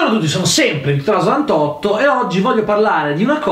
Ciao a tutti, sono sempre Vittorio98 e oggi voglio parlare di una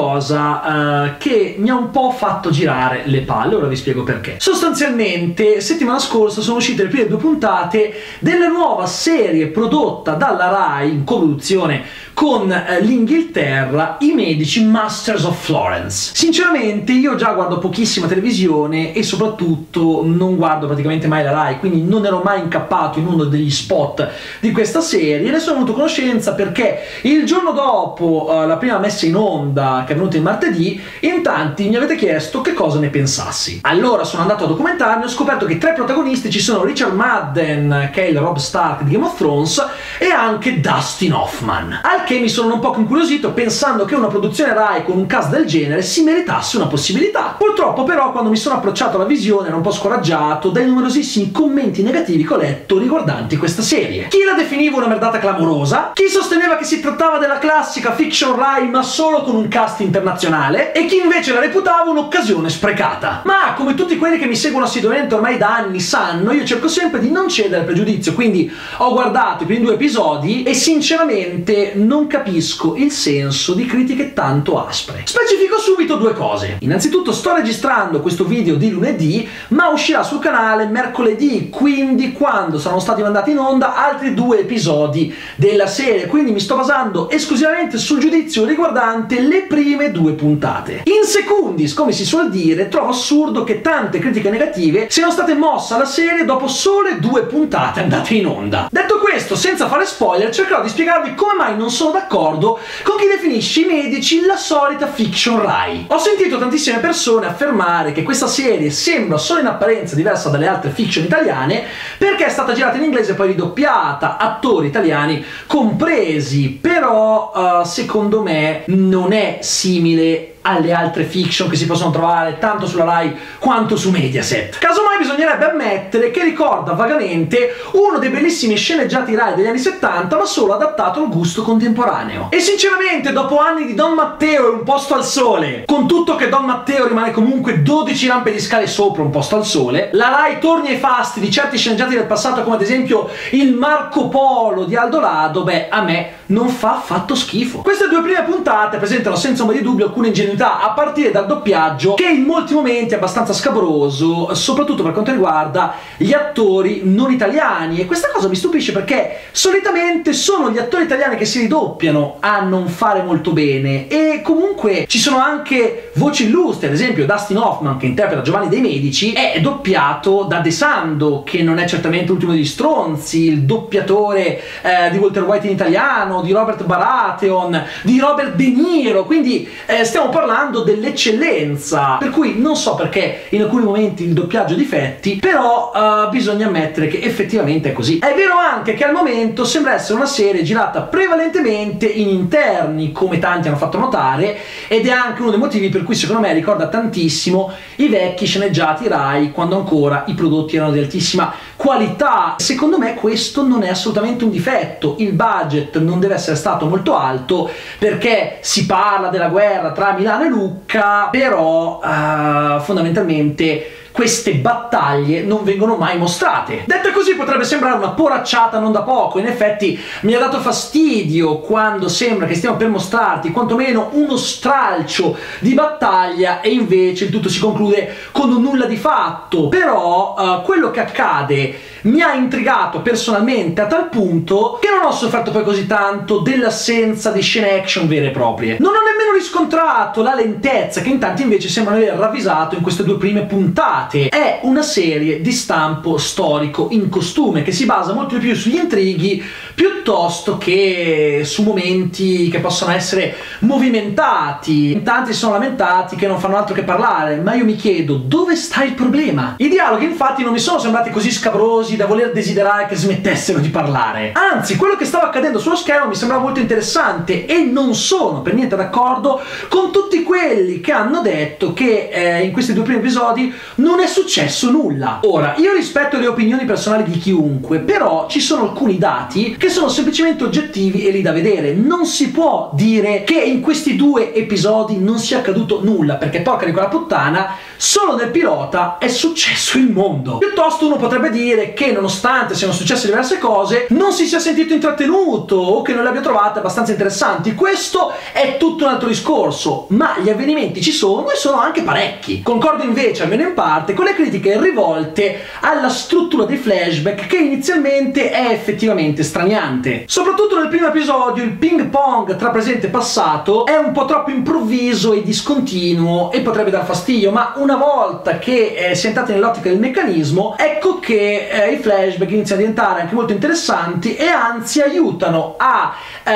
cosa che mi ha un po' fatto girare le palle, ora vi spiego perché. Sostanzialmente, settimana scorsa sono uscite le prime 2 puntate della nuova serie prodotta dalla Rai in coproduzione con l'Inghilterra, I Medici Masters of Florence. Sinceramente io già guardo pochissima televisione e soprattutto non guardo praticamente mai la Rai, quindi non ero mai incappato in uno degli spot di questa serie. Ne sono venuto a conoscenza perché il giorno dopo la prima messa in onda, che è venuta il martedì, in tanti mi avete chiesto che cosa ne pensassi. Allora sono andato a documentarmi, ho scoperto che tra i protagonisti ci sono Richard Madden, che è il Robb Stark di Game of Thrones, e anche Dustin Hoffman. Al che mi sono un po' incuriosito pensando che una produzione Rai con un cast del genere si meritasse una possibilità. Purtroppo però quando mi sono approcciato alla visione ero un po' scoraggiato dai numerosissimi commenti negativi che ho letto riguardanti questa serie. Chi la definiva una merdata clamorosa, chi sosteneva che si trattava della classica fiction Rai ma solo con un cast internazionale, e chi invece la reputava un'occasione sprecata. Ma come tutti quelli che mi seguono assiduamente ormai da anni sanno, io cerco sempre di non cedere al pregiudizio, quindi ho guardato i primi 2 episodi e sinceramente non capisco il senso di critiche tanto aspre. Specifico subito 2 cose. Innanzitutto sto registrando questo video di lunedì, ma uscirà sul canale mercoledì, quindi quando saranno stati mandati in onda altri 2 episodi della serie, quindi mi sto basando esclusivamente sul giudizio riguardante le prime 2 puntate. In secundis, come si suol dire, trovo assurdo che tante critiche negative siano state mosse alla serie dopo sole 2 puntate andate in onda. Detto questo, senza fare spoiler, cercherò di spiegarvi come mai non sono d'accordo con chi definisce I Medici la solita fiction Rai. Ho sentito tantissime persone affermare che questa serie sembra solo in apparenza diversa dalle altre fiction italiane perché è stata girata in inglese e poi ridoppiata, attori italiani compresi, però secondo me non è simile alle altre fiction che si possono trovare tanto sulla Rai quanto su Mediaset. Casomai bisognerebbe ammettere che ricorda vagamente uno dei bellissimi sceneggiati Rai degli anni 70, ma solo adattato al gusto contemporaneo. E sinceramente dopo anni di Don Matteo e Un posto al sole, con tutto che Don Matteo rimane comunque 12 rampe di scale sopra Un posto al sole, la Rai torni ai fasti di certi sceneggiati del passato come ad esempio il Marco Polo di Aldo Lado, beh, a me non fa affatto schifo. Queste 2 prime puntate presentano senza ombra di dubbio alcune ingenuità, a partire dal doppiaggio che in molti momenti è abbastanza scabroso, soprattutto per quanto riguarda gli attori non italiani, e questa cosa mi stupisce perché solitamente sono gli attori italiani che si ridoppiano a non fare molto bene, e comunque ci sono anche voci illustri, ad esempio Dustin Hoffman che interpreta Giovanni dei Medici è doppiato da De Sando, che non è certamente l'ultimo degli stronzi, il doppiatore di Walter White in italiano, di Robert Baratheon, di Robert De Niro, quindi stiamo parlando dell'eccellenza, per cui non so perché in alcuni momenti il doppiaggio ha difetti, però bisogna ammettere che effettivamente è così. È vero anche che al momento sembra essere una serie girata prevalentemente in interni, come tanti hanno fatto notare, ed è anche uno dei motivi per cui secondo me ricorda tantissimo i vecchi sceneggiati Rai, quando ancora i prodotti erano di altissima qualità. Secondo me questo non è assolutamente un difetto. Il budget non deve essere stato molto alto perché si parla della guerra tra Milano e Lucca, però fondamentalmente queste battaglie non vengono mai mostrate. Detta così potrebbe sembrare una poracciata non da poco, in effetti mi ha dato fastidio quando sembra che stiamo per mostrarti quantomeno uno stralcio di battaglia e invece il tutto si conclude con un nulla di fatto. Però quello che accade mi ha intrigato personalmente a tal punto che non ho sofferto poi così tanto dell'assenza di scene action vere e proprie. Non ho nemmeno riscontrato la lentezza che in tanti invece sembrano aver ravvisato in queste 2 prime puntate. È una serie di stampo storico in costume che si basa molto di più sugli intrighi piuttosto che su momenti che possono essere movimentati. In tanti si sono lamentati che non fanno altro che parlare, ma io mi chiedo dove sta il problema? I dialoghi infatti non mi sono sembrati così scabrosi da voler desiderare che smettessero di parlare, anzi quello che stava accadendo sullo schermo mi sembrava molto interessante, e non sono per niente d'accordo con tutti quelli che hanno detto che in questi 2 primi episodi non è successo nulla. Ora, io rispetto le opinioni personali di chiunque, però ci sono alcuni dati che sono semplicemente oggettivi e lì da vedere. Non si può dire che in questi 2 episodi non sia accaduto nulla, perché porca di quella puttana, solo nel pilota è successo il mondo. Piuttosto uno potrebbe dire che nonostante siano successe diverse cose non si sia sentito intrattenuto o che non le abbia trovate abbastanza interessanti. Questo è tutto un altro discorso, ma gli avvenimenti ci sono e sono anche parecchi. Concordo invece, almeno in parte, con le critiche rivolte alla struttura dei flashback, che inizialmente è effettivamente straniante. Soprattutto nel primo episodio il ping pong tra presente e passato è un po' troppo improvviso e discontinuo e potrebbe dar fastidio, ma una volta che si è entrati nell'ottica del meccanismo, ecco che i flashback iniziano a diventare anche molto interessanti e anzi aiutano a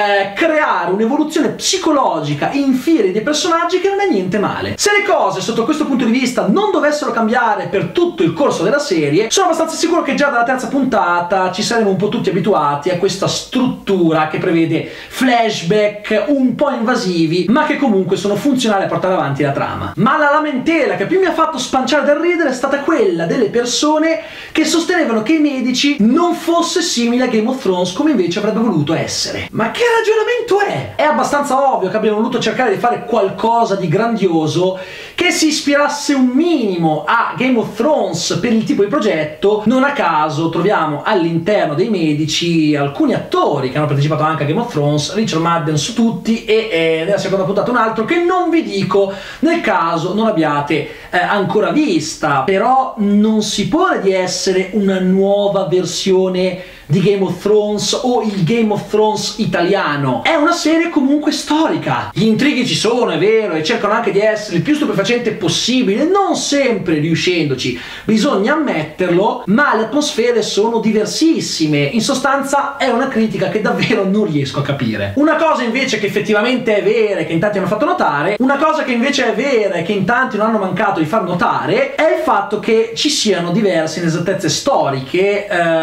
creare un'evoluzione psicologica in fieri dei personaggi che non è niente male. Se le cose sotto questo punto di vista non dovessero cambiare per tutto il corso della serie, sono abbastanza sicuro che già dalla terza puntata ci saremo un po' tutti abituati a questa struttura che prevede flashback un po' invasivi ma che comunque sono funzionali a portare avanti la trama. Ma la lamentela che più mi ha fatto spanciare dal ridere è stata quella delle persone che sostenevano che i medici non fosse simile a Game of Thrones come invece avrebbe voluto essere. Ma che ragionamento è? È abbastanza ovvio che abbiano voluto cercare di fare qualcosa di grandioso che si ispirasse un minimo a Game of Thrones per il tipo di progetto. Non a caso troviamo all'interno dei medici alcuni attori che hanno partecipato anche a Game of Thrones, Richard Madden su tutti e nella seconda puntata un altro che non vi dico nel caso non abbiate ancora vista. Però non si pone di essere una nuova versione di Game of Thrones o il Game of Thrones italiano. È una serie comunque storica. Gli intrighi ci sono, è vero, e cercano anche di essere il più stupefacente possibile, non sempre riuscendoci, bisogna ammetterlo, ma le atmosfere sono diversissime. In sostanza è una critica che davvero non riesco a capire. Una cosa invece che effettivamente è vera e che in tanti hanno fatto notare, una cosa che invece è vera e che in tanti non hanno mancato di far notare, è il fatto che ci siano diverse inesattezze storiche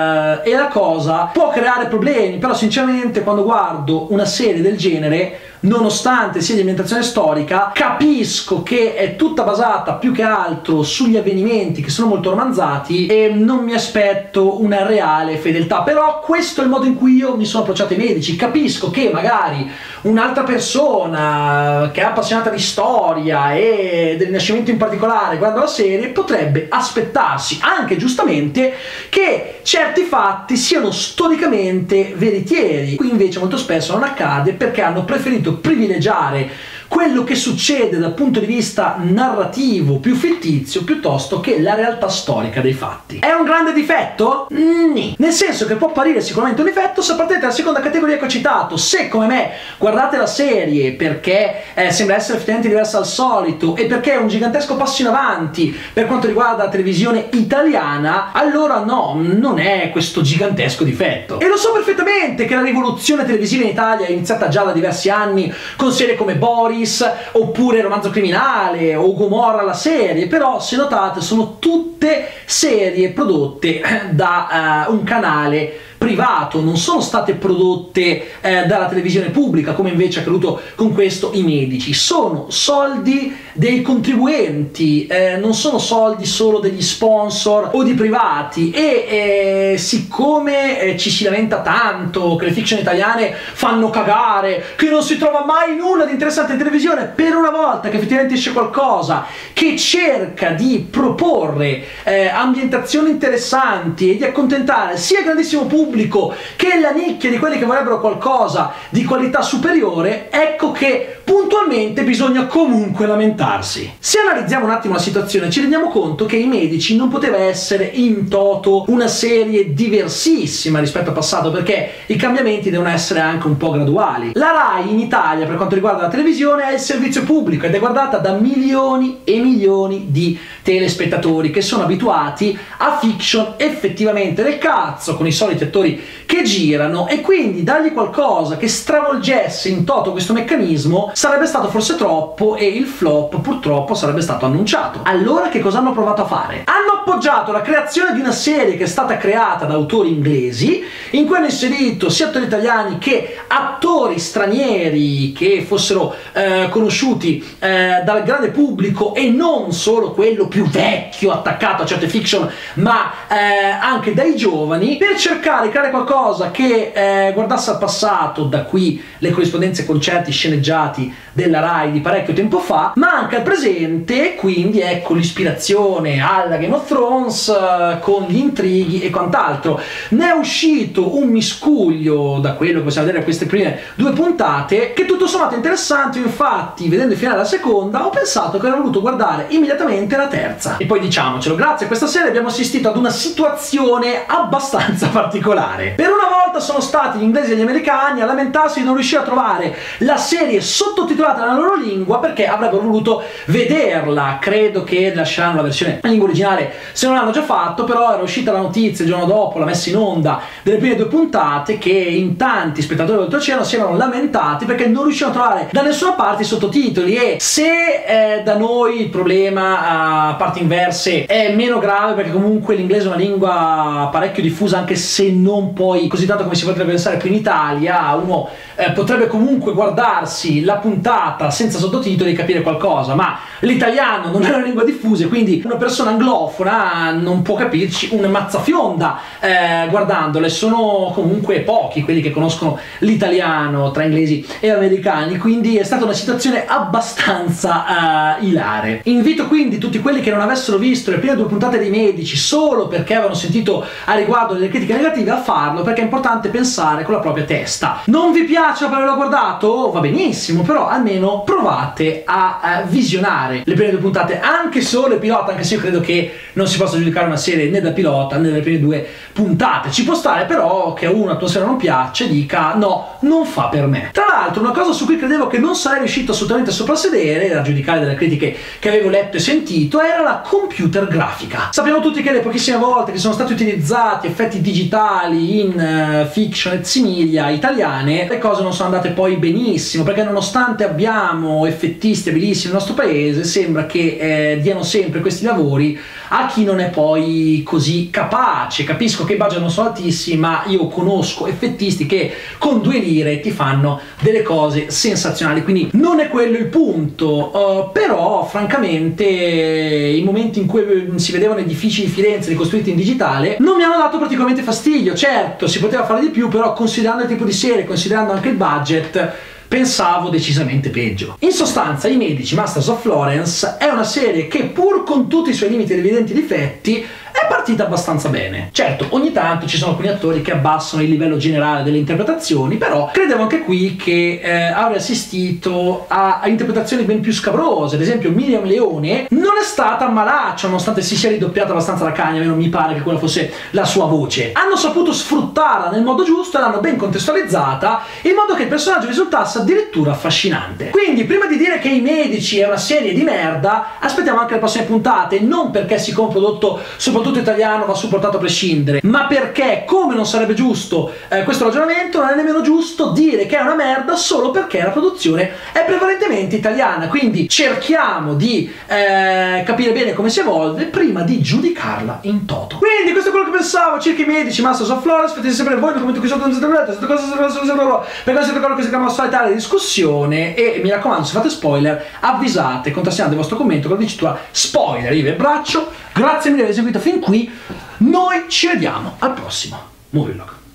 e la cosa può creare problemi. Però sinceramente quando guardo una serie del genere, nonostante sia di ambientazione storica, capisco che è tutta basata più che altro sugli avvenimenti che sono molto romanzati e non mi aspetto una reale fedeltà. Però questo è il modo in cui io mi sono approcciato ai medici. Capisco che magari un'altra persona che è appassionata di storia e del Rinascimento in particolare, guarda la serie, potrebbe aspettarsi, anche giustamente, che certi fatti siano storicamente veritieri. Qui invece molto spesso non accade perché hanno preferito privilegiare quello che succede dal punto di vista narrativo più fittizio piuttosto che la realtà storica dei fatti. È un grande difetto? Nì. Nel senso che può apparire sicuramente un difetto se appartenete alla seconda categoria che ho citato. Se come me guardate la serie perché sembra essere effettivamente diversa al solito e perché è un gigantesco passo in avanti per quanto riguarda la televisione italiana, allora no, non è questo gigantesco difetto. E lo so perfettamente che la rivoluzione televisiva in Italia è iniziata già da diversi anni con serie come Boris oppure Romanzo Criminale o Gomorra la serie, però se notate sono tutte serie prodotte da un canale privato, non sono state prodotte dalla televisione pubblica come invece è accaduto con questo I Medici. Sono soldi dei contribuenti, non sono soldi solo degli sponsor o di privati e siccome ci si lamenta tanto che le fiction italiane fanno cagare, che non si trova mai nulla di interessante in televisione, per una volta che effettivamente esce qualcosa che cerca di proporre ambientazioni interessanti e di accontentare sia il grandissimo pubblico che la nicchia di quelli che vorrebbero qualcosa di qualità superiore, ecco che puntualmente bisogna comunque lamentarsi. Se analizziamo un attimo la situazione ci rendiamo conto che I Medici non poteva essere in toto una serie diversissima rispetto al passato, perché i cambiamenti devono essere anche un po' graduali. La Rai in Italia per quanto riguarda la televisione è il servizio pubblico ed è guardata da milioni e milioni di telespettatori che sono abituati a fiction effettivamente del cazzo con i soliti attori che girano, e quindi dargli qualcosa che stravolgesse in toto questo meccanismo sarebbe stato forse troppo e il flop purtroppo sarebbe stato annunciato. Allora che cosa hanno provato a fare? Hanno appoggiato la creazione di una serie che è stata creata da autori inglesi, in cui hanno inserito sia attori italiani che attori stranieri che fossero conosciuti dal grande pubblico e non solo quello più vecchio attaccato a certe fiction, ma anche dai giovani, per cercare di creare qualcosa qualcosa che guardasse al passato, da qui le corrispondenze con certi sceneggiati della Rai di parecchio tempo fa, ma anche al presente, quindi ecco l'ispirazione alla Game of Thrones con gli intrighi e quant'altro. Ne è uscito un miscuglio da quello che possiamo vedere queste prime 2 puntate, che tutto sommato è interessante. Infatti, vedendo il finale della seconda, ho pensato che avrei voluto guardare immediatamente la terza. E poi diciamocelo, grazie a questa serie abbiamo assistito ad una situazione abbastanza particolare. Per una volta sono stati gli inglesi e gli americani a lamentarsi di non riuscire a trovare la serie sottotitolata nella loro lingua perché avrebbero voluto vederla. Credo che lasceranno la versione in lingua originale se non l'hanno già fatto, però era uscita la notizia il giorno dopo la messa in onda delle prime 2 puntate che in tanti spettatori oltreoceano si erano lamentati perché non riuscivano a trovare da nessuna parte i sottotitoli. E se da noi il problema a parti inverse è meno grave perché comunque l'inglese è una lingua parecchio diffusa, anche se non poi così tanto come si potrebbe pensare qui in Italia, uno potrebbe comunque guardarsi la puntata senza sottotitoli e capire qualcosa, ma l'italiano non è una lingua diffusa, quindi una persona anglofona non può capirci una mazzafionda guardandole. Sono comunque pochi quelli che conoscono l'italiano tra inglesi e americani, quindi è stata una situazione abbastanza ilare. Invito quindi tutti quelli che non avessero visto le prime 2 puntate dei Medici solo perché avevano sentito a riguardo delle critiche negative a farlo, perché è importante pensare con la propria testa. Non vi piace dopo averlo guardato? Va benissimo, però almeno provate a visionare le prime 2 puntate, anche solo il pilota, anche se io credo che non si possa giudicare una serie né dal pilota né dalle prime 2 puntate. Ci può stare però che a uno la tua serie non piace e dica no, non fa per me. Tra l'altro una cosa su cui credevo che non sarei riuscito assolutamente a soprassedere, da giudicare dalle critiche che avevo letto e sentito, era la computer grafica. Sappiamo tutti che le pochissime volte che sono stati utilizzati effetti digitali in fiction et similia italiane, le cose non sono andate poi benissimo, perché nonostante abbiamo effettisti abilissimi nel nostro paese, sembra che diano sempre questi lavori a chi non è poi così capace. Capisco che i budget non sono altissimi, ma io conosco effettisti che con 2 lire ti fanno delle cose sensazionali, quindi non è quello il punto. Però francamente i momenti in cui si vedevano edifici di Firenze ricostruiti in digitale non mi hanno dato particolarmente fastidio. Certo, si poteva fare di più, però considerando il tipo di serie, considerando anche il budget, pensavo decisamente peggio. In sostanza, I Medici Masters of Florence è una serie che, pur con tutti i suoi limiti ed evidenti difetti, è partita abbastanza bene. Certo, ogni tanto ci sono alcuni attori che abbassano il livello generale delle interpretazioni, però credevo anche qui che avrei assistito a interpretazioni ben più scabrose. Ad esempio Miriam Leone non è stata malaccia, nonostante si sia ridoppiata abbastanza la cagna, non mi pare che quella fosse la sua voce. Hanno saputo sfruttarla nel modo giusto e l'hanno ben contestualizzata in modo che il personaggio risultasse addirittura affascinante. Quindi prima di dire che I Medici è una serie di merda, aspettiamo anche le prossime puntate, non perché siccome un prodotto soprattutto italiano va supportato a prescindere, ma perché, come non sarebbe giusto questo ragionamento, non è nemmeno giusto dire che è una merda solo perché la produzione è prevalentemente italiana. Quindi cerchiamo di capire bene come si evolve prima di giudicarla in toto. Quindi questo è quello che pensavo circa I Medici Masters of Florence. Fatemi sapere voi nei commenti qui sotto, per cosa siete d'accordo che si chiama solitaria discussione, e mi raccomando, se fate spoiler avvisate contrassegnando il vostro commento con la dicitura spoiler. Io vi abbraccio, grazie mille di aver seguito fin qui, noi ci vediamo al prossimo Movie Vlog.